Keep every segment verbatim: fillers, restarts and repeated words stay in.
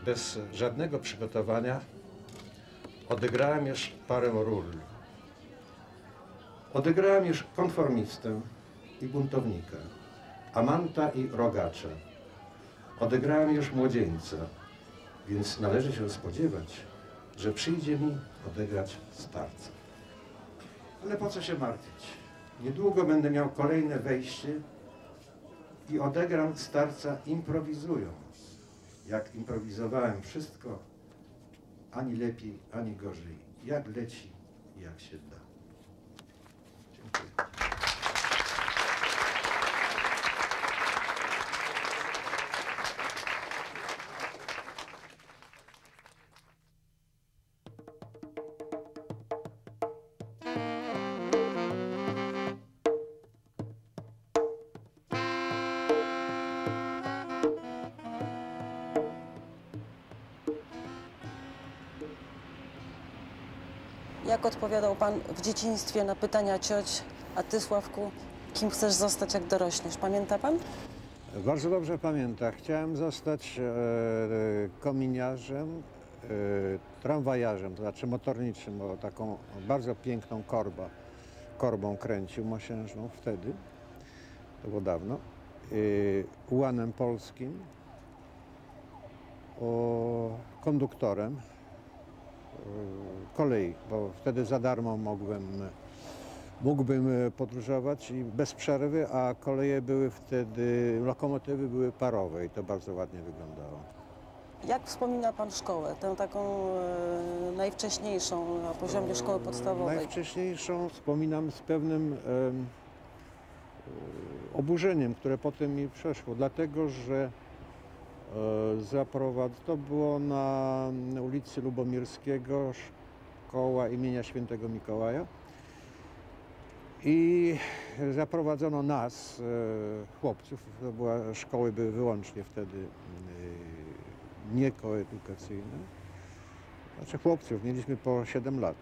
bez żadnego przygotowania odegrałem już parę ról. Odegrałem już konformistę i buntownika, amanta i rogacza. Odegrałem już młodzieńca, więc należy się spodziewać, że przyjdzie mi odegrać starca. Ale po co się martwić? Niedługo będę miał kolejne wejście i odegram starca improwizując. Jak improwizowałem wszystko, ani lepiej, ani gorzej. Jak leci, jak się da. Dziękuję. Jak odpowiadał pan w dzieciństwie na pytania cioć, a ty, Sławku, kim chcesz zostać, jak dorośniesz? Pamięta pan? Bardzo dobrze pamiętam. Chciałem zostać e, kominiarzem, e, tramwajarzem, to znaczy motorniczym, bo taką bardzo piękną korbę, korbą kręcił mosiężną wtedy, to było dawno, e, ułanem polskim, o, konduktorem kolei, bo wtedy za darmo mogłem, mógłbym podróżować i bez przerwy, a koleje były wtedy, lokomotywy były parowe i to bardzo ładnie wyglądało. Jak wspomina pan szkołę, tę taką e, najwcześniejszą na poziomie szkoły podstawowej? Najwcześniejszą wspominam z pewnym e, e, oburzeniem, które potem mi przeszło, dlatego że Zaprowadz... To było na ulicy Lubomirskiego, szkoła imienia Świętego Mikołaja i zaprowadzono nas, chłopców, to była, szkoły były wyłącznie wtedy niekoedukacyjne, znaczy chłopców, mieliśmy po siedem lat.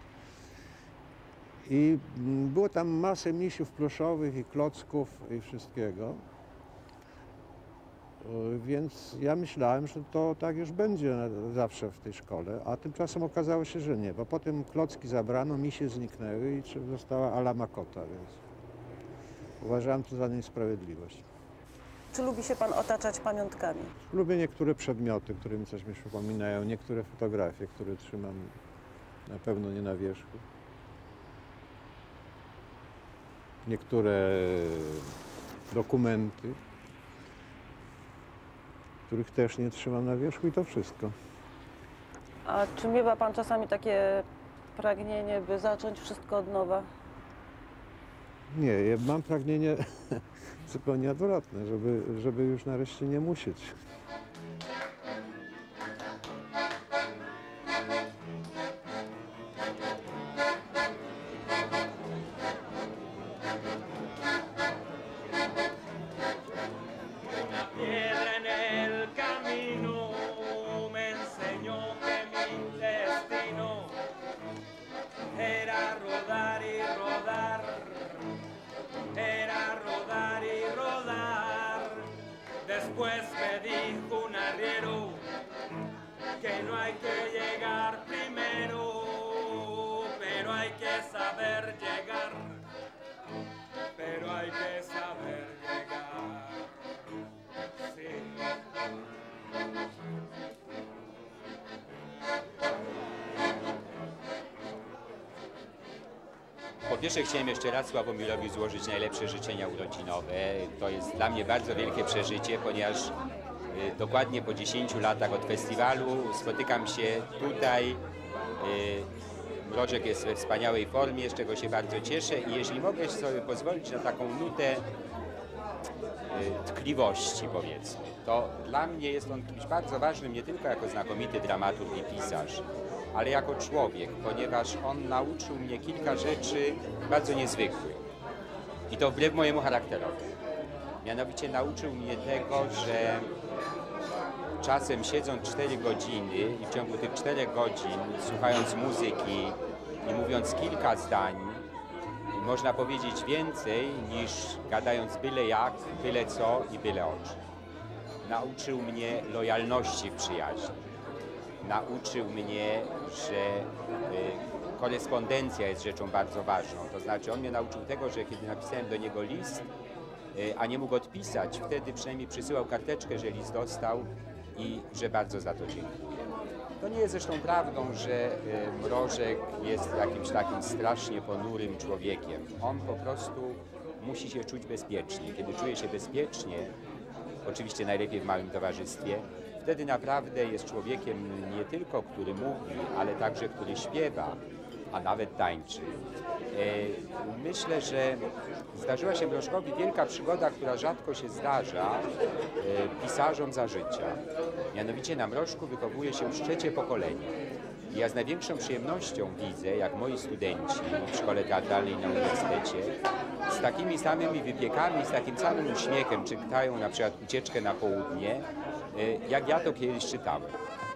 I było tam masę misiów pluszowych i klocków i wszystkiego. Więc ja myślałem, że to tak już będzie zawsze w tej szkole, a tymczasem okazało się, że nie, bo potem klocki zabrano, misie zniknęły i została ala makota, więc uważałem to za niesprawiedliwość. Czy lubi się pan otaczać pamiątkami? Lubię niektóre przedmioty, które mi coś mi przypominają, niektóre fotografie, które trzymam na pewno nie na wierzchu. Niektóre dokumenty, których też nie trzymam na wierzchu i to wszystko. A czy miewa pan czasami takie pragnienie, by zacząć wszystko od nowa? Nie, ja mam pragnienie zupełnie odwrotne, żeby, żeby już nareszcie nie musieć. Después me dijo un arriero que no hay que llegar primero, pero hay que saber llegar, pero hay que saber llegar. Sí. Po pierwsze chciałem jeszcze raz Sławomirowi złożyć najlepsze życzenia urodzinowe. To jest dla mnie bardzo wielkie przeżycie, ponieważ y, dokładnie po dziesięciu latach od festiwalu spotykam się tutaj. Y, Mroczek jest we wspaniałej formie, z czego się bardzo cieszę i jeśli mogę sobie pozwolić na taką nutę y, tkliwości, powiedzmy, to dla mnie jest on kimś bardzo ważnym nie tylko jako znakomity dramaturg i pisarz, ale jako człowiek, ponieważ on nauczył mnie kilka rzeczy bardzo niezwykłych. I to wbrew mojemu charakterowi. Mianowicie nauczył mnie tego, że czasem siedząc cztery godziny i w ciągu tych czterech godzin słuchając muzyki i mówiąc kilka zdań, można powiedzieć więcej niż gadając byle jak, byle co i byle o czym. Nauczył mnie lojalności w przyjaźni. nauczył mnie, że y, korespondencja jest rzeczą bardzo ważną. To znaczy on mnie nauczył tego, że kiedy napisałem do niego list, y, a nie mógł odpisać, wtedy przynajmniej przysyłał karteczkę, że list dostał i że bardzo za to dziękuję. To nie jest zresztą prawdą, że y, Mrożek jest jakimś takim strasznie ponurym człowiekiem. On po prostu musi się czuć bezpiecznie. Kiedy czuje się bezpiecznie, oczywiście najlepiej w małym towarzystwie, wtedy naprawdę jest człowiekiem nie tylko, który mówi, ale także, który śpiewa, a nawet tańczy. Myślę, że zdarzyła się Mrożkowi wielka przygoda, która rzadko się zdarza pisarzom za życia. Mianowicie na Mrożku wychowuje się już trzecie pokolenie. I ja z największą przyjemnością widzę, jak moi studenci w szkole teatralnej na uniwersytecie z takimi samymi wypiekami, z takim samym uśmiechem czytają na przykład Ucieczkę na południe, jak ja to kiedyś czytałem.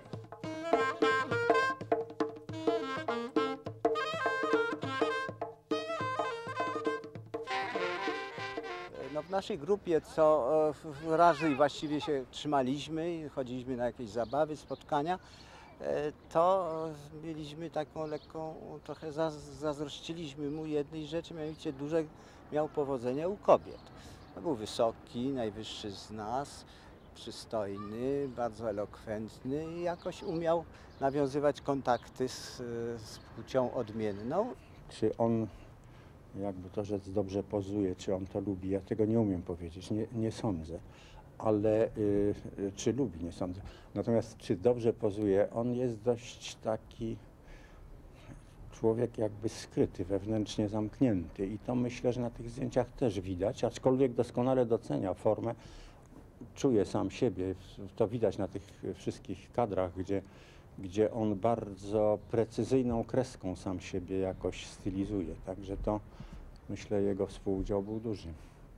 No w naszej grupie co razy właściwie się trzymaliśmy, chodziliśmy na jakieś zabawy, spotkania, to mieliśmy taką lekką, trochę zazdrościliśmy mu jednej rzeczy, mianowicie duże miał powodzenie u kobiet. No, był wysoki, najwyższy z nas, przystojny, bardzo elokwentny i jakoś umiał nawiązywać kontakty z, z płcią odmienną. Czy on, jakby to rzec, dobrze pozuje, czy on to lubi, ja tego nie umiem powiedzieć, nie, nie sądzę. Ale y, czy lubi, nie sądzę. Natomiast czy dobrze pozuje, on jest dość taki człowiek jakby skryty, wewnętrznie zamknięty i to myślę, że na tych zdjęciach też widać, aczkolwiek doskonale docenia formę, czuje sam siebie, to widać na tych wszystkich kadrach, gdzie, gdzie on bardzo precyzyjną kreską sam siebie jakoś stylizuje, także to myślę jego współudział był duży.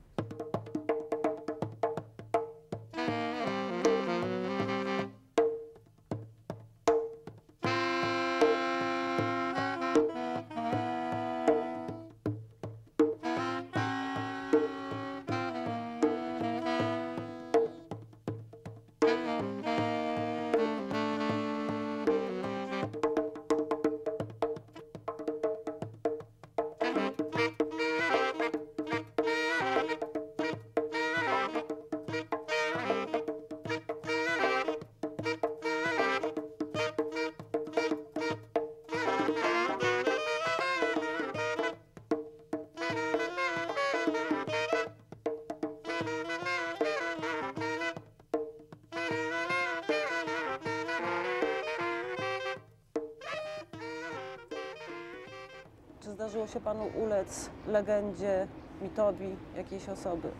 Czy zdarzyło się panu ulec legendzie, mitowi jakiejś osoby?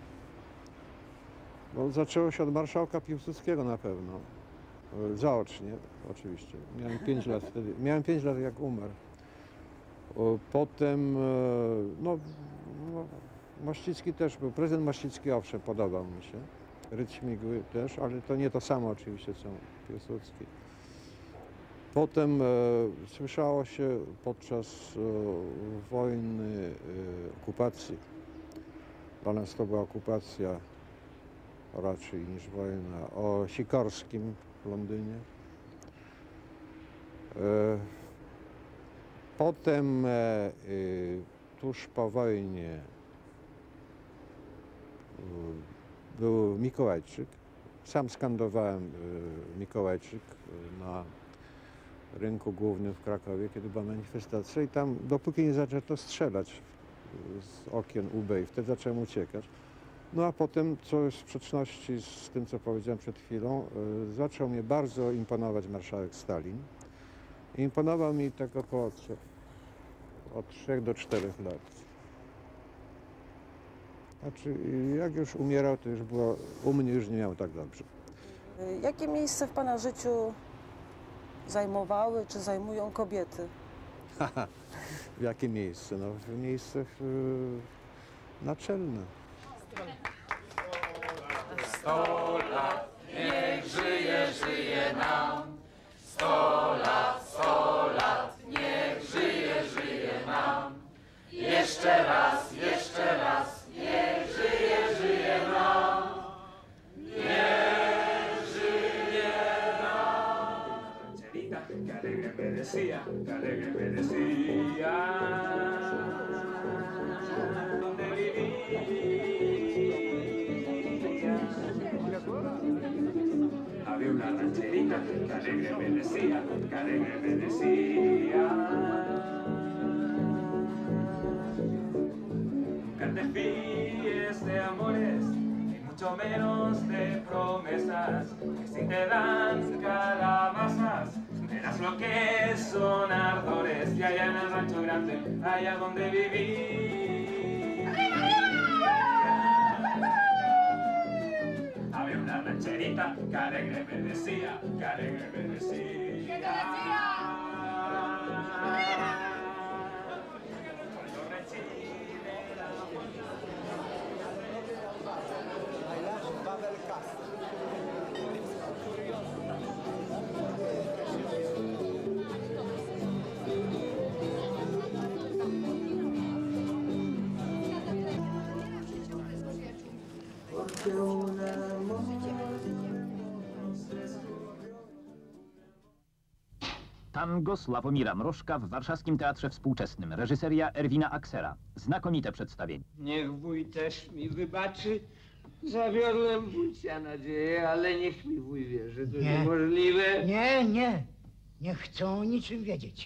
No, zaczęło się od marszałka Piłsudskiego na pewno. Zaocznie oczywiście. Miałem pięć lat wtedy. Miałem pięć lat jak umarł. Potem no, no, Mościcki też był. Prezydent Mościcki owszem, podobał mi się. Ryd Śmigły też, ale to nie to samo oczywiście co Piłsudski. Potem e, słyszało się podczas e, wojny, e, okupacji, dla nas to była okupacja raczej niż wojna, o Sikorskim w Londynie. E, potem e, e, tuż po wojnie e, był Mikołajczyk. Sam skandowałem e, Mikołajczyk na rynku głównym w Krakowie, kiedy była manifestacja i tam, dopóki nie zaczęto strzelać z okien U B, i wtedy zacząłem uciekać. No a potem, co jest w sprzeczności z tym, co powiedziałem przed chwilą, y, zaczął mnie bardzo imponować marszałek Stalin. Imponował mi tak około trzech, od trzech do czterech lat. Znaczy, jak już umierał, to już było, u mnie już nie miał tak dobrze. Jakie miejsce w pana życiu zajmowały czy zajmują kobiety? W jakie miejsce? No, w miejscach yy, naczelnych. Sto lat, niech żyje, żyje nam. Sto lat, sto lat, niech żyje, żyje nam. Jeszcze raz, jeszcze raz, niech żyje, żyje nam. Niech żyje nam. alegre me decía, que alegre me decía. Donde vivía había una rancherita, que alegre me decía, que alegre me decía. Nunca te fíes de amores, ni mucho menos de promesas, que si te dan calabazas, verás lo que son ardores. Y allá en el rancho grande, allá donde viví, había una rancherita, que alegre me decía, que alegre me decía. ¿Qué te decía? Tango Sławomira Mrożka w Warszawskim Teatrze Współczesnym. Reżyseria Erwina Aksera. Znakomite przedstawienie. Niech wuj też mi wybaczy. Zawiodłem wujcia nadzieję, ale niech mi wuj wierzy, to Nie. niemożliwe. Nie, nie. Nie chcą o niczym wiedzieć.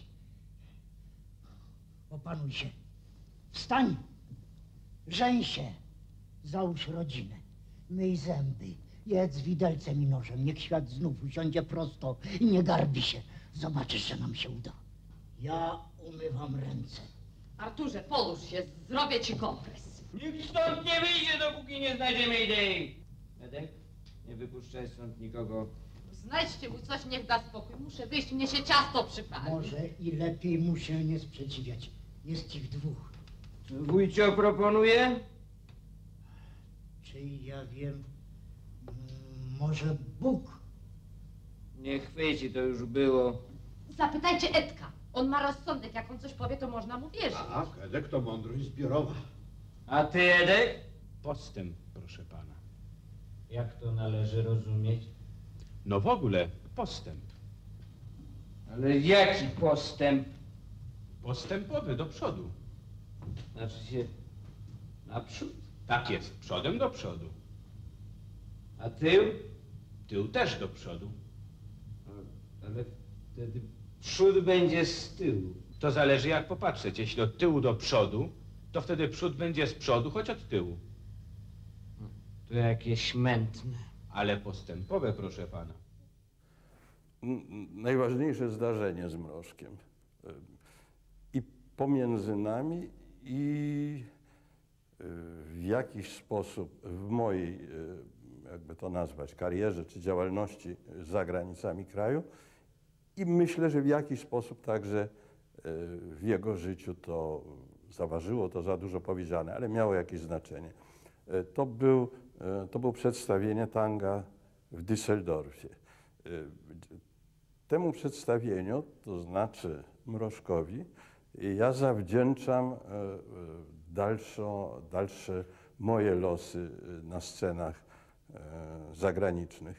Opanuj się. Wstań. Żeń się. Załóż rodzinę. Myj zęby. Jedz widelcem i nożem. Niech świat znów usiądzie prosto i nie garbi się. Zobaczysz, że nam się uda. Ja umywam ręce. Arturze, połóż się, zrobię ci kompres. Nikt stąd nie wyjdzie, dopóki nie znajdziemy idei. Edek, nie wypuszczaj stąd nikogo. Znajdźcie mu coś, niech da spokój. Muszę wyjść, mnie się ciasto przypali. Może i lepiej mu się nie sprzeciwiać. Jest ich dwóch. Co wujcio proponuje? Czy ja wiem, mm, może Bóg? Nie chwyci, to już było. Zapytajcie Edka. On ma rozsądek, jak on coś powie, to można mu wierzyć. Tak, Edek to mądrość zbiorowa. A ty, Edek? Postęp, proszę pana. Jak to należy rozumieć? No w ogóle postęp. Ale jaki postęp? Postępowy do przodu. Znaczy się naprzód. Tak jest, przodem do przodu. A tył? Tył też do przodu. Ale wtedy przód będzie z tyłu. To zależy jak popatrzeć. Jeśli od tyłu do przodu, to wtedy przód będzie z przodu, choć od tyłu. To jakieś mętne. Ale postępowe, proszę pana. Najważniejsze zdarzenie z Mrożkiem. I pomiędzy nami, i w jakiś sposób w mojej, jakby to nazwać, karierze czy działalności za granicami kraju. I myślę, że w jakiś sposób także w jego życiu to zaważyło, to za dużo powiedziane, ale miało jakieś znaczenie. To był, to było przedstawienie tanga w Düsseldorfie. Temu przedstawieniu, to znaczy Mrożkowi, ja zawdzięczam dalszą, dalsze moje losy na scenach zagranicznych.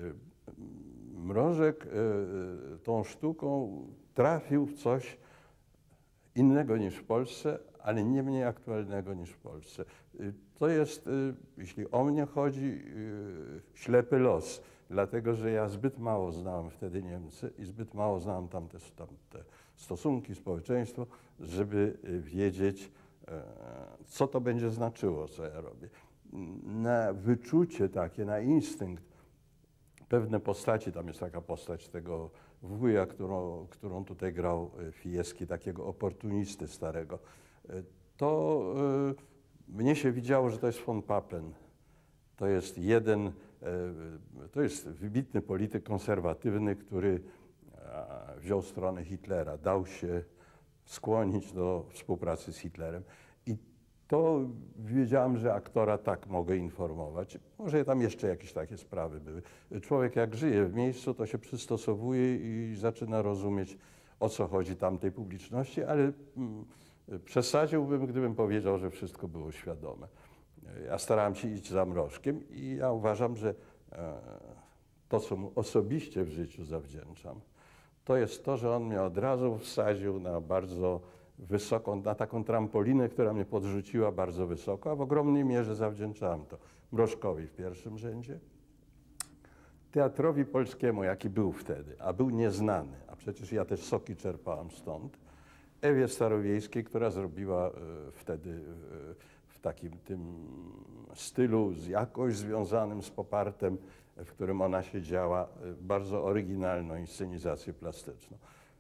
Mrożek tą sztuką trafił w coś innego niż w Polsce, ale nie mniej aktualnego niż w Polsce. To jest, jeśli o mnie chodzi, ślepy los, dlatego że ja zbyt mało znałem wtedy Niemcy i zbyt mało znałem tamte, tamte stosunki, społeczeństwo, żeby wiedzieć, co to będzie znaczyło, co ja robię. Na wyczucie takie, na instynkt, pewne postaci, tam jest taka postać tego wuja, którą, którą tutaj grał Fijewski, takiego oportunisty starego, to y, mnie się widziało, że to jest von Papen. To jest jeden, y, to jest wybitny polityk konserwatywny, który a, wziął stronę Hitlera, dał się skłonić do współpracy z Hitlerem. I to wiedziałem, że aktora tak mogę informować. Może tam jeszcze jakieś takie sprawy były. Człowiek jak żyje w miejscu, to się przystosowuje i zaczyna rozumieć, o co chodzi tamtej publiczności, ale mm, przesadziłbym, gdybym powiedział, że wszystko było świadome. Ja starałem się iść za Mrożkiem i ja uważam, że e, to, co mu osobiście w życiu zawdzięczam, to jest to, że on mnie od razu wsadził na bardzo wysoką, na taką trampolinę, która mnie podrzuciła bardzo wysoko, a w ogromnej mierze zawdzięczałem to Mrożkowi w pierwszym rzędzie, teatrowi polskiemu, jaki był wtedy, a był nieznany, a przecież ja też soki czerpałem stąd, Ewie Starowiejskiej, która zrobiła e, wtedy e, w takim tym stylu z jakoś związanym z popartem, w którym ona siedziała, e, bardzo oryginalną inscenizację plastyczną.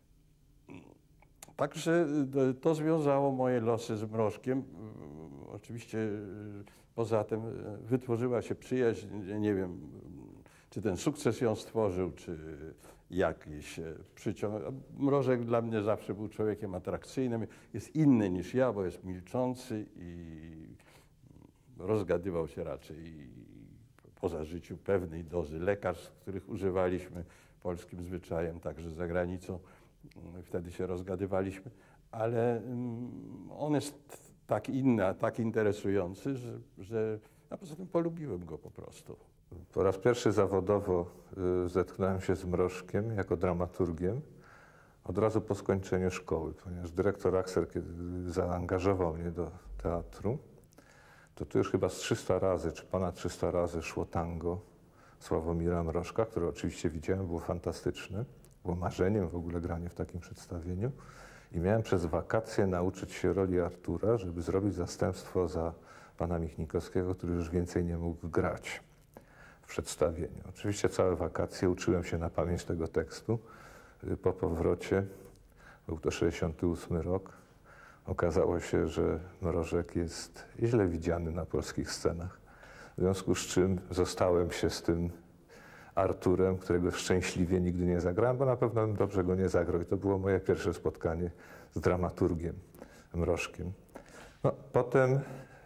Także e, to związało moje losy z Mrożkiem. E, oczywiście e, poza tym e, wytworzyła się przyjaźń, nie wiem, czy ten sukces ją stworzył, czy jakiś przyciąg. Mrożek dla mnie zawsze był człowiekiem atrakcyjnym. Jest inny niż ja, bo jest milczący i rozgadywał się raczej poza życiu pewnej dozy lekarstw, których używaliśmy polskim zwyczajem, także za granicą. Wtedy się rozgadywaliśmy, ale on jest tak inny, a tak interesujący, że, że a poza tym polubiłem go po prostu. Po raz pierwszy zawodowo y, zetknąłem się z Mrożkiem jako dramaturgiem od razu po skończeniu szkoły, ponieważ dyrektor Akser, kiedy zaangażował mnie do teatru, to tu już chyba z trzysta razy, czy ponad trzysta razy szło tango Sławomira Mrożka, które oczywiście widziałem, było fantastyczne, było marzeniem w ogóle granie w takim przedstawieniu i miałem przez wakacje nauczyć się roli Artura, żeby zrobić zastępstwo za pana Michnikowskiego, który już więcej nie mógł grać w przedstawieniu. Oczywiście całe wakacje uczyłem się na pamięć tego tekstu. Po powrocie, był to sześćdziesiąty ósmy rok, okazało się, że Mrożek jest źle widziany na polskich scenach. W związku z czym zostałem się z tym Arturem, którego szczęśliwie nigdy nie zagrałem, bo na pewno bym dobrze go nie zagrał. I to było moje pierwsze spotkanie z dramaturgiem Mrożkiem. No, potem,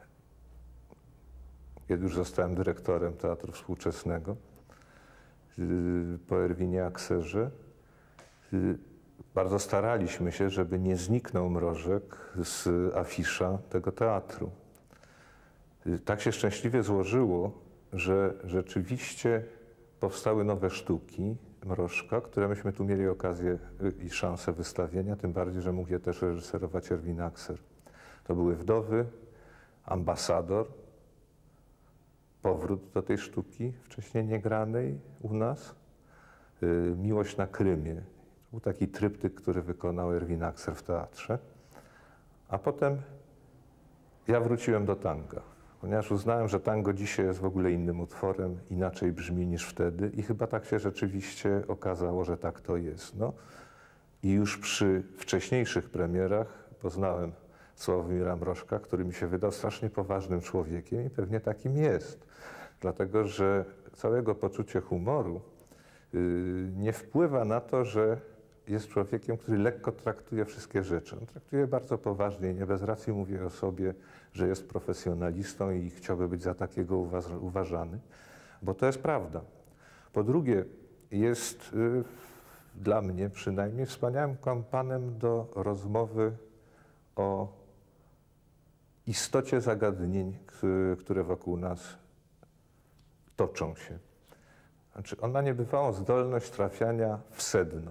kiedy już zostałem dyrektorem Teatru Współczesnego, po Erwinie Akserze, bardzo staraliśmy się, żeby nie zniknął Mrożek z afisza tego teatru. Tak się szczęśliwie złożyło, że rzeczywiście powstały nowe sztuki Mrożka, które myśmy tu mieli okazję i szansę wystawienia, tym bardziej, że mógł je też reżyserować Erwin Akser. To były Wdowy, Ambasador, powrót do tej sztuki wcześniej niegranej u nas, Miłość na Krymie. To był taki tryptyk, który wykonał Erwin Akser w teatrze. A potem ja wróciłem do tanga, ponieważ uznałem, że tango dzisiaj jest w ogóle innym utworem, inaczej brzmi niż wtedy i chyba tak się rzeczywiście okazało, że tak to jest. No. I już przy wcześniejszych premierach poznałem Sławomira Mrożka, który mi się wydał strasznie poważnym człowiekiem i pewnie takim jest. Dlatego, że całe jego poczucie humoru yy, nie wpływa na to, że jest człowiekiem, który lekko traktuje wszystkie rzeczy. On traktuje bardzo poważnie i nie bez racji mówi o sobie, że jest profesjonalistą i chciałby być za takiego uwa- uważany, bo to jest prawda. Po drugie, jest yy, dla mnie przynajmniej wspaniałym kompanem do rozmowy o istocie zagadnień, które wokół nas toczą się. Znaczy, on ma niebywałą zdolność trafiania w sedno.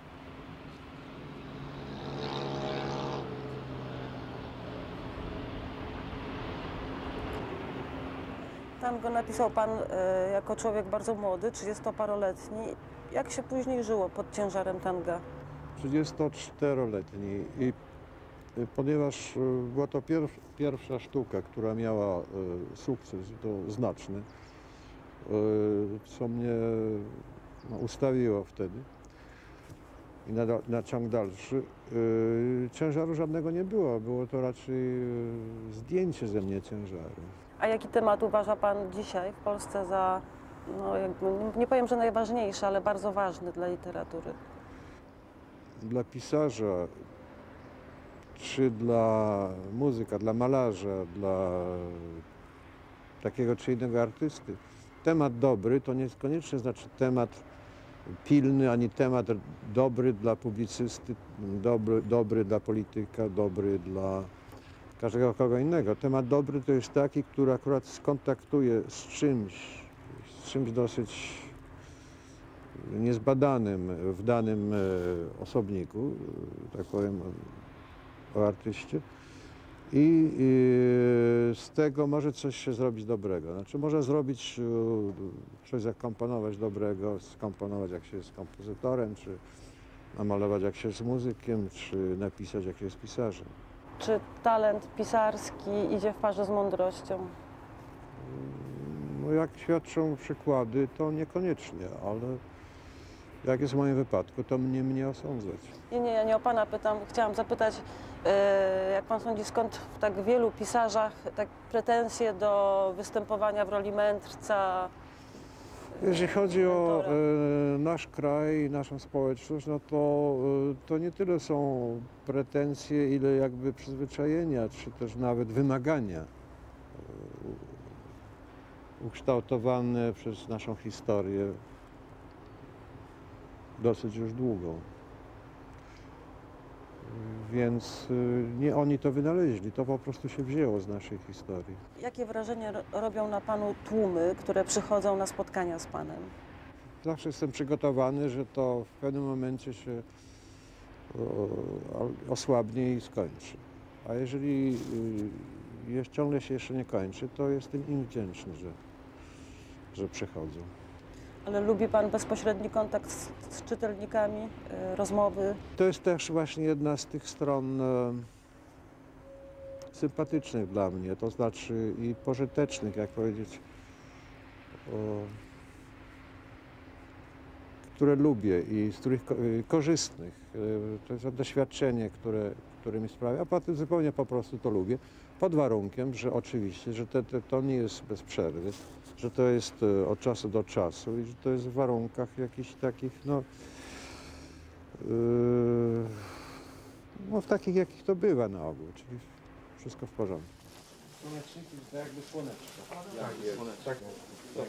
Tango napisał pan e, jako człowiek bardzo młody, trzydziestoparoletni. Jak się później żyło pod ciężarem tanga? trzydziestoczteroletni i ponieważ była to pierw, pierwsza sztuka, która miała e, sukces, to znaczny, e, co mnie no, ustawiło wtedy i na, na ciąg dalszy. E, ciężaru żadnego nie było, było to raczej e, zdjęcie ze mnie ciężaru. A jaki temat uważa pan dzisiaj w Polsce za, no jakby, nie powiem, że najważniejszy, ale bardzo ważny dla literatury? Dla pisarza, czy dla muzyka, dla malarza, dla takiego czy innego artysty. Temat dobry to niekoniecznie znaczy temat pilny, ani temat dobry dla publicysty, dobry, dobry dla polityka, dobry dla każdego kogo innego. Temat dobry to jest taki, który akurat skontaktuje z czymś, z czymś dosyć niezbadanym w danym osobniku, tak powiem, o artyście. I, I z tego może coś się zrobić dobrego. Znaczy może zrobić, coś zakomponować dobrego, skomponować jak się jest kompozytorem, czy namalować jak się jest muzykiem, czy napisać jak się jest pisarzem. Czy talent pisarski idzie w parze z mądrością? No jak świadczą przykłady, to niekoniecznie, ale jak jest w moim wypadku, to mnie mnie osądzać. Nie, nie, ja nie o pana pytam. Chciałam zapytać, yy, jak pan sądzi, skąd w tak wielu pisarzach tak pretensje do występowania w roli mędrca? Jeżeli chodzi o e, nasz kraj i naszą społeczność, no to, e, to nie tyle są pretensje, ile jakby przyzwyczajenia, czy też nawet wymagania e, ukształtowane przez naszą historię dosyć już długą. Więc e, nie oni to wynaleźli, to po prostu się wzięło z naszej historii. Jakie wrażenie robią na panu tłumy, które przychodzą na spotkania z panem? Zawsze jestem przygotowany, że to w pewnym momencie się o, osłabnie i skończy. A jeżeli y, ciągle się jeszcze nie kończy, to jestem im wdzięczny, że, że przychodzą. Ale lubi pan bezpośredni kontakt z, z czytelnikami, y, rozmowy? To jest też właśnie jedna z tych stron y, sympatycznych dla mnie, to znaczy i pożytecznych, jak powiedzieć, o, które lubię i z których ko korzystnych. To jest doświadczenie, które, które mi sprawia, a potem zupełnie po prostu to lubię, pod warunkiem, że oczywiście, że te, te, to nie jest bez przerwy, że to jest od czasu do czasu i że to jest w warunkach jakichś takich, no, yy, no w takich, jakich to bywa na ogół, czyli wszystko w porządku. Słoneczniki to jakby słoneczko. Tak jest. Tak, tak.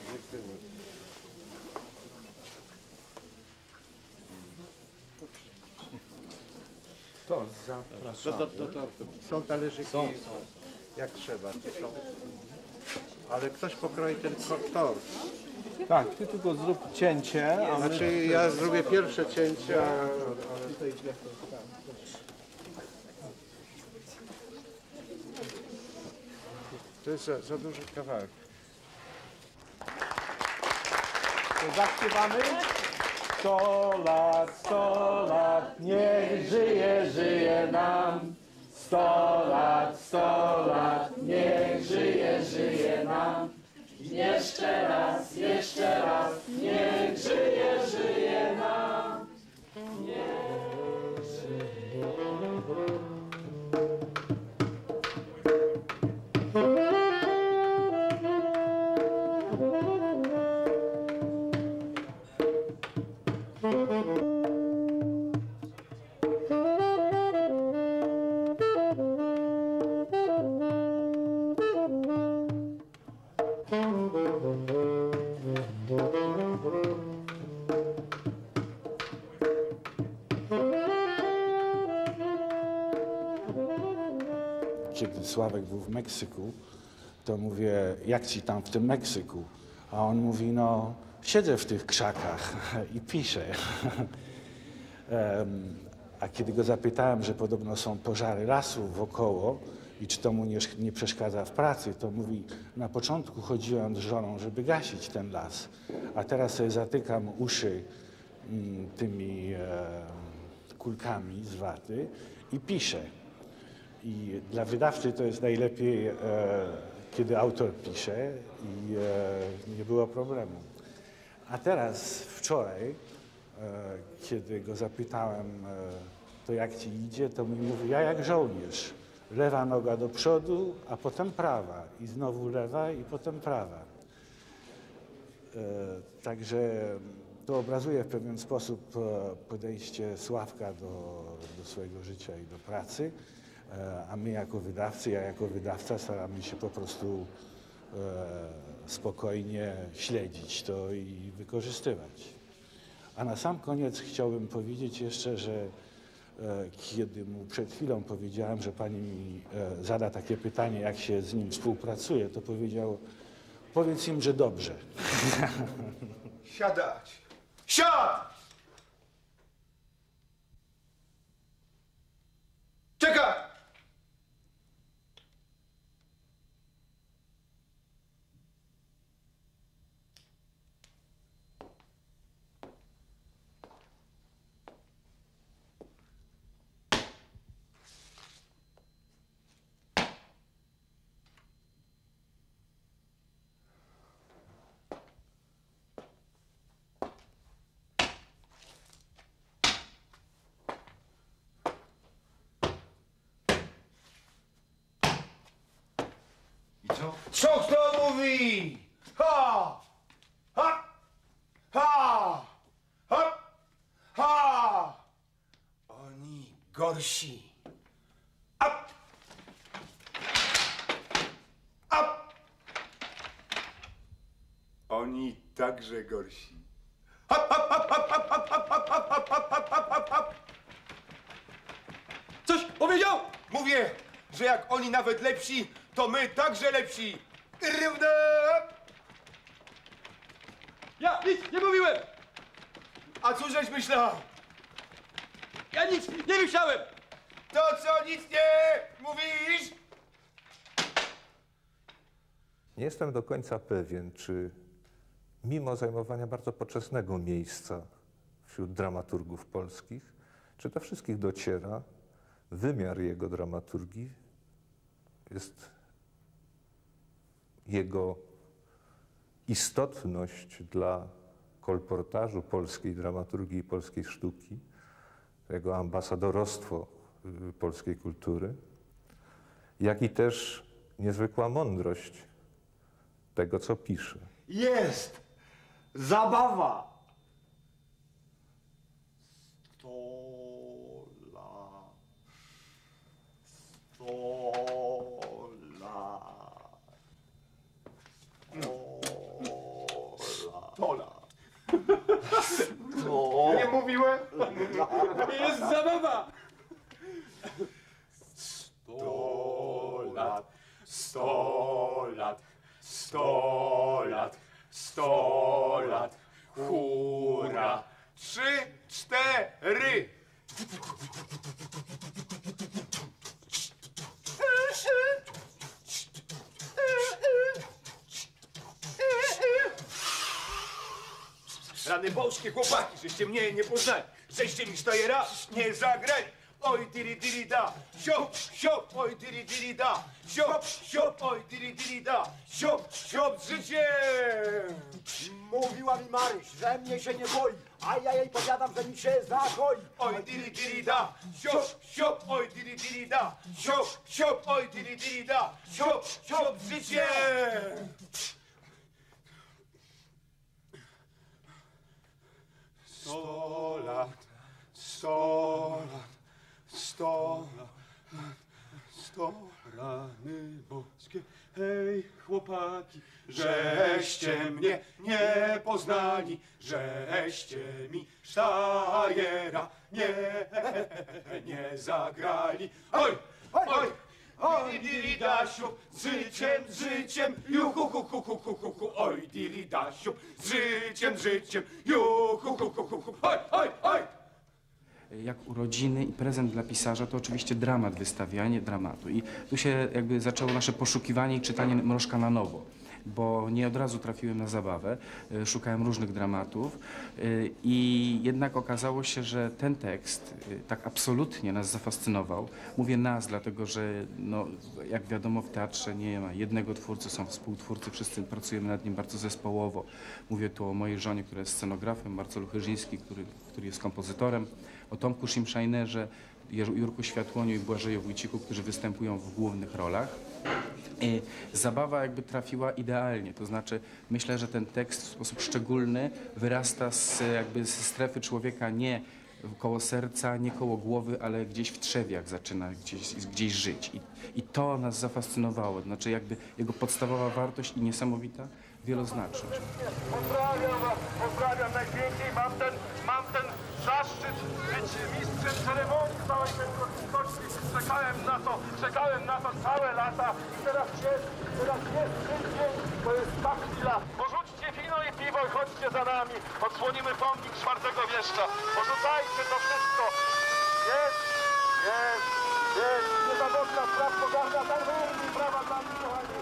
To zapraszamy. To, to, to, to. Są talerzyki, są. Jak trzeba. To są. Ale ktoś pokroi ten tort. Tak, ty tylko zrób cięcie. A znaczy my... ja zrobię pierwsze cięcie, a... To jest za, za duży kawałek. To zaśpiewamy? Sto lat, sto lat, niech żyje, żyje nam. Sto lat, sto lat, niech żyje, żyje nam. Jeszcze raz, jeszcze raz, niech żyje, żyje nam. Niech żyje. Kiedy Sławek był w Meksyku, to mówię, jak ci tam w tym Meksyku? A on mówi, no siedzę w tych krzakach i piszę. um, a kiedy go zapytałem, że podobno są pożary lasów wokoło i czy to mu nie, nie przeszkadza w pracy, to mówi, na początku chodziłem z żoną, żeby gasić ten las, a teraz sobie zatykam uszy mm, tymi e, kulkami z waty i piszę. I dla wydawcy to jest najlepiej, e, kiedy autor pisze i e, nie było problemu. A teraz, wczoraj, e, kiedy go zapytałem, e, to jak ci idzie, to mi mówi, ja jak żołnierz. Lewa noga do przodu, a potem prawa. I znowu lewa, i potem prawa. E, także to obrazuje w pewien sposób podejście Sławka do, do swojego życia i do pracy. A my jako wydawcy, ja jako wydawca staramy się po prostu e, spokojnie śledzić to i wykorzystywać. A na sam koniec chciałbym powiedzieć jeszcze, że e, kiedy mu przed chwilą powiedziałem, że pani mi e, zada takie pytanie, jak się z nim współpracuje, to powiedział, powiedz im, że dobrze. Siadać. Siad! Czekaj! Co? Co kto mówi? Ha! Ha! Ha! Ha! Ha! Oni gorsi. Up! Up! Oni także gorsi. Hop, hop, hop, hop, hop, hop, hop, hop, hop, hop, hop, hop, hop, hop. Coś powiedział? Mówię, że jak oni nawet lepsi, to my także lepsi. Równo! Ja nic nie mówiłem! A cóżeś myślał? Ja nic nie myślałem! To co nic nie mówisz? Nie jestem do końca pewien, czy mimo zajmowania bardzo poczesnego miejsca wśród dramaturgów polskich, czy do wszystkich dociera wymiar jego dramaturgii, jest jego istotność dla kolportażu polskiej dramaturgii i polskiej sztuki, jego ambasadorostwo polskiej kultury, jak i też niezwykła mądrość tego, co pisze. Jest! Zabawa! Sto lat. Sto lat. Sto lat. Sto. Nie mówiłem? Jest zabawa! Sto lat. Sto lat. Sto lat. Sto lat. Hurra! Trzy, cztery! Rany boskie, chłopaki, żeście mnie nie poznali, żeście mi sztajera nie zagrali. Oj, diri, diri, da, siop, siop, oj, diri, diri, da, siop, siop, oj, diri, diri, da, siop, siop, z życiem! Mówiła mi Maryś, że mnie się nie boi, a ja jej powiadam, że mi się zagoi. Oj, diri, diri, da, siop, siop, oj, diri, diri, da, siop, siop, oj, diri, diri, da, siop, siop, z życiem! Sto lat, sto lat, sto lat, sto rany boskie, hej chłopaki, żeście mnie nie poznali, żeście mi sztajera nie, nie zagrali. Oj, oj, oj, diridasiu, z życiem, z życiem, juhu, hu, hu, hu, hu, hu, hu, oj, diridasiu, z życiem, z życiem, juhu, hu, hu, hu, hu, oj, oj, oj. Jak urodziny i prezent dla pisarza, to oczywiście dramat, wystawianie dramatu. I tu się jakby zaczęło nasze poszukiwanie i czytanie Mrożka na nowo, bo nie od razu trafiłem na zabawę, szukałem różnych dramatów i jednak okazało się, że ten tekst tak absolutnie nas zafascynował. Mówię nas, dlatego że no, jak wiadomo w teatrze nie ma jednego twórcy, są współtwórcy, wszyscy pracujemy nad nim bardzo zespołowo. Mówię tu o mojej żonie, która jest scenografem, Marcelu Chyrzyński, który, który jest kompozytorem, o Tomku Szymszajnerze, Jurku Światłoniu i Błażeju Wójciku, którzy występują w głównych rolach. I zabawa jakby trafiła idealnie, to znaczy myślę, że ten tekst w sposób szczególny wyrasta z, jakby z strefy człowieka nie koło serca, nie koło głowy, ale gdzieś w trzewiach zaczyna gdzieś, gdzieś żyć. I, I to nas zafascynowało, znaczy jakby jego podstawowa wartość i niesamowita wieloznaczność. Pozdrawiam was, pozdrawiam najpiękniej, mam ten, mam ten zaszczyt być mistrzem ceremonii całej tej uroczystości. Czekałem na to, czekałem na to całe lata i teraz jest, teraz jest ten dzień, to jest ta chwila. Porzućcie wino i piwo i chodźcie wszystkie za nami. Odsłonimy pomnik czwartego wieszcza. Porzucajcie to wszystko. Jest, jest, jest. Niezawodna spraw pogarda tak równi prawa dla mnie, kochani.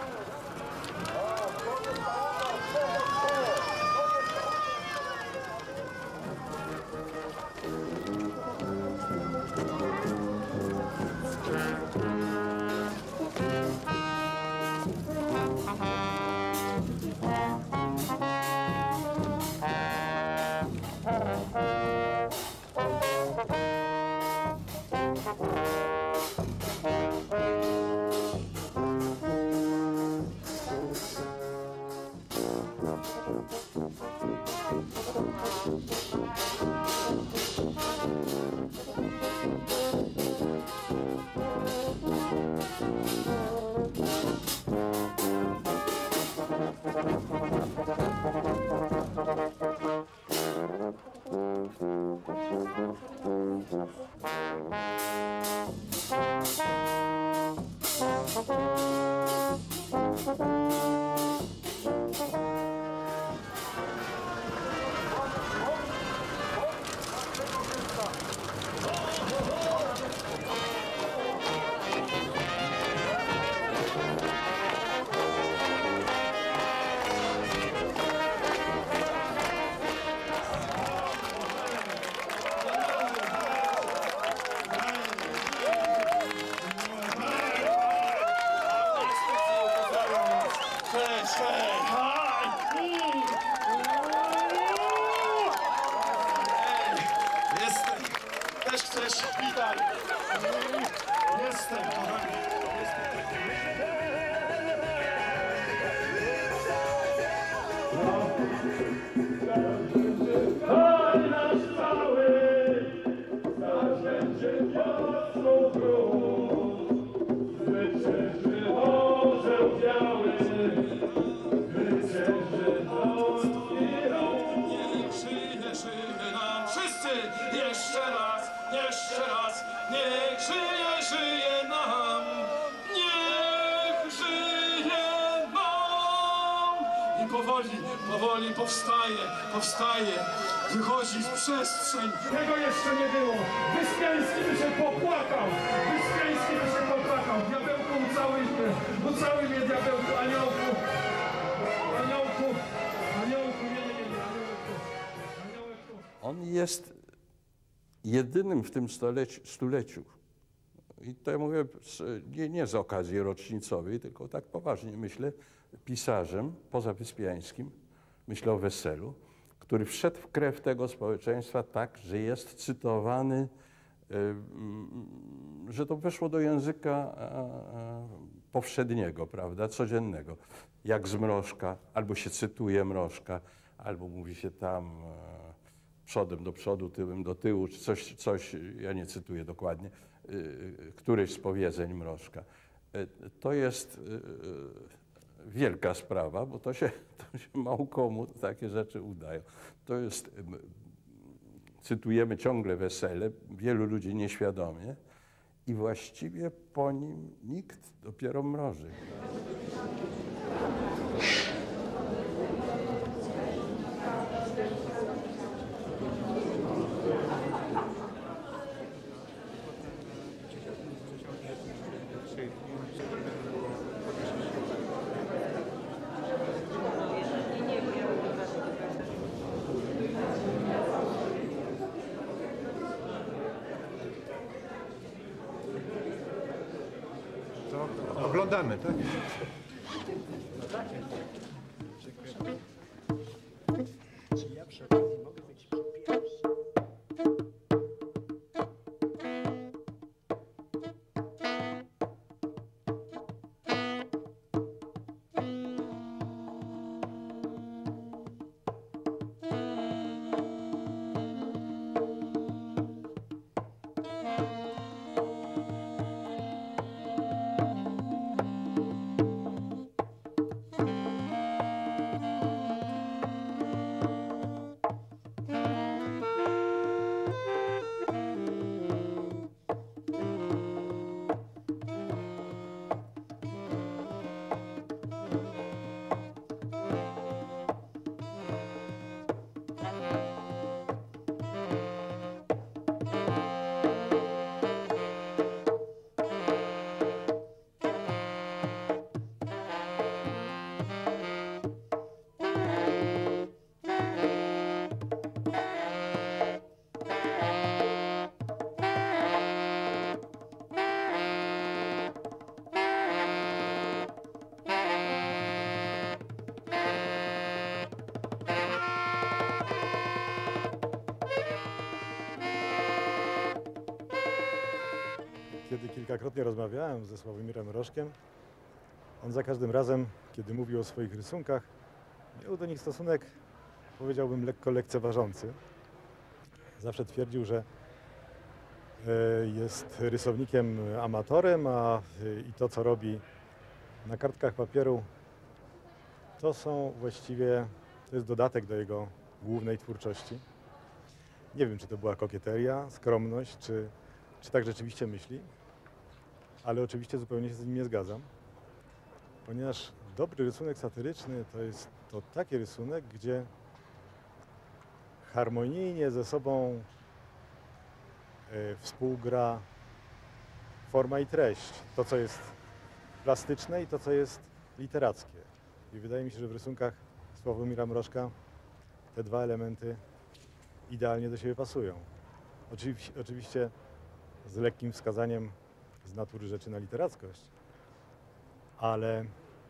Powoli powstaje, powstaje, wychodzi w przestrzeń. Tego jeszcze nie było. Wyspiański by się popłakał. Wyspiański by się popłakał. Diabełku, ucałuj mnie. Ucałuj mnie, diabełku, aniołku. Aniołku, aniołku, nie, nie, nie, aniołku. Aniołku. On jest jedynym w tym stuleciu, stuleciu. I to mówię nie, nie z okazji rocznicowej, tylko tak poważnie myślę, pisarzem pozawyspiańskim, myślę o Wesselu, który wszedł w krew tego społeczeństwa tak, że jest cytowany, że to weszło do języka powszedniego, prawda, codziennego. Jak z Mrożka, albo się cytuje Mrożka, albo mówi się tam przodem do przodu, tyłem do tyłu, czy coś, coś ja nie cytuję dokładnie, któryś z powiedzeń Mrożka. To jest wielka sprawa, bo to się, to się mało komu takie rzeczy udają. To jest, cytujemy ciągle Wesele, wielu ludzi nieświadomie i właściwie po nim nikt, dopiero Mrożek. Oglądamy, tak? Czy ja przy okazji mogę być pierwszy? Kiedy kilkakrotnie rozmawiałem ze Sławomirem Mrożkiem, on za każdym razem, kiedy mówił o swoich rysunkach, miał do nich stosunek, powiedziałbym, lekko lekceważący. Zawsze twierdził, że jest rysownikiem amatorem, a i to, co robi na kartkach papieru, to są właściwie, to jest dodatek do jego głównej twórczości. Nie wiem, czy to była kokieteria, skromność, czy, czy tak rzeczywiście myśli, ale oczywiście zupełnie się z nim nie zgadzam, ponieważ dobry rysunek satyryczny to jest to taki rysunek, gdzie harmonijnie ze sobą y, współgra forma i treść, to co jest plastyczne i to co jest literackie. I wydaje mi się, że w rysunkach Sławomira Mrożka te dwa elementy idealnie do siebie pasują. Oczywiście, oczywiście z lekkim wskazaniem z natury rzeczy na literackość, ale,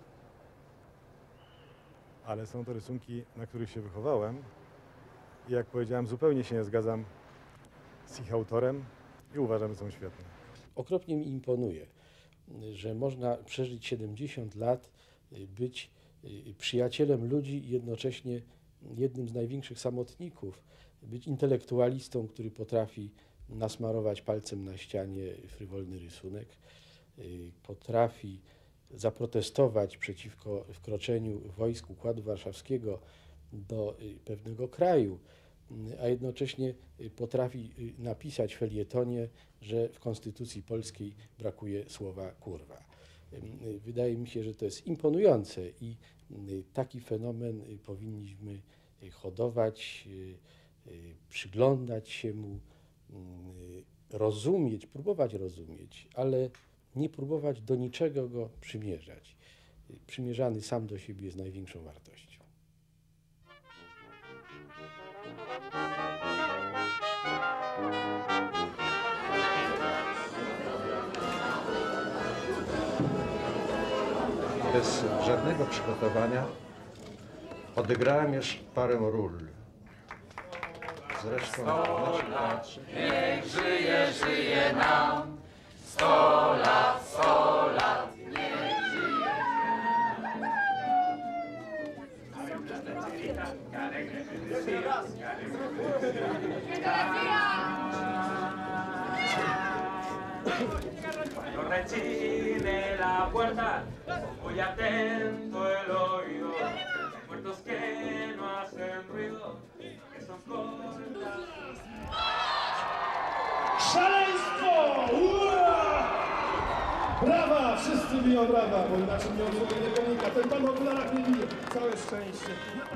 ale są to rysunki, na których się wychowałem i jak powiedziałem, zupełnie się nie zgadzam z ich autorem i uważam, że są świetne. Okropnie mi imponuje, że można przeżyć siedemdziesiąt lat, być przyjacielem ludzi i jednocześnie jednym z największych samotników, być intelektualistą, który potrafi nasmarować palcem na ścianie frywolny rysunek, potrafi zaprotestować przeciwko wkroczeniu wojsk Układu Warszawskiego do pewnego kraju, a jednocześnie potrafi napisać w felietonie, że w Konstytucji Polskiej brakuje słowa kurwa. Wydaje mi się, że to jest imponujące i taki fenomen powinniśmy hodować, przyglądać się mu, rozumieć, próbować rozumieć, ale nie próbować do niczego go przymierzać. Przymierzany sam do siebie jest największą wartością. Bez żadnego przygotowania odegrałem już parę ról. Zresztą Sto lat, niech żyje, żyje nam. Sto lat, sto lat, niech żyje. No rechine la puerta, muy atento el oído. Hay muertos que no hacen ruido, que son cortas. Szaleństwo! Ua! Brawa! Wszyscy biją brawa, bo inaczej nie odwołuje nie komunika. Ten pan w okularach nie bije. Całe szczęście.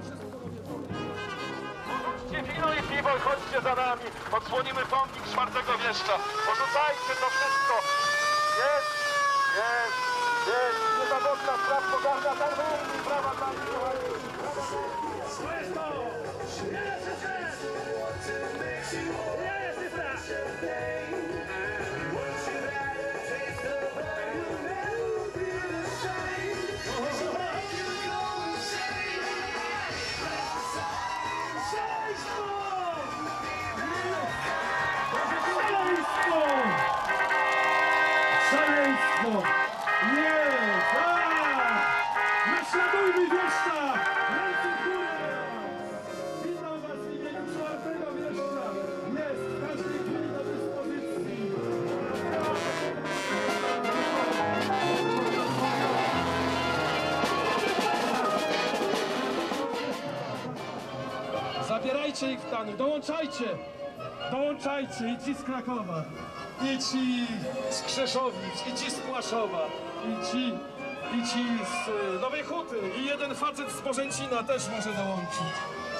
Chodźcie wino i piwo i chodźcie za nami. Odsłonimy pomnik czwartego wieszcza. Porzucajcie to wszystko. Jest, jest, jest. Niezawodna spraw pogarda. Tak wyłączy brawa dla mnie. Co jest to? Szaleństwo! Jest! Naśladujmy wieszcza! Ręce w górę! Witam was w imieniu czwartego wieszcza! Jest w każdej chwili do dyspozycji! Zabierajcie ich w tanu, dołączajcie! Dołączajcie i ci z Krakowa, i ci z Krzeszowic, i ci z Płaszowa, i ci, i ci z Nowej Huty, i jeden facet z Bożęcina też może dołączyć.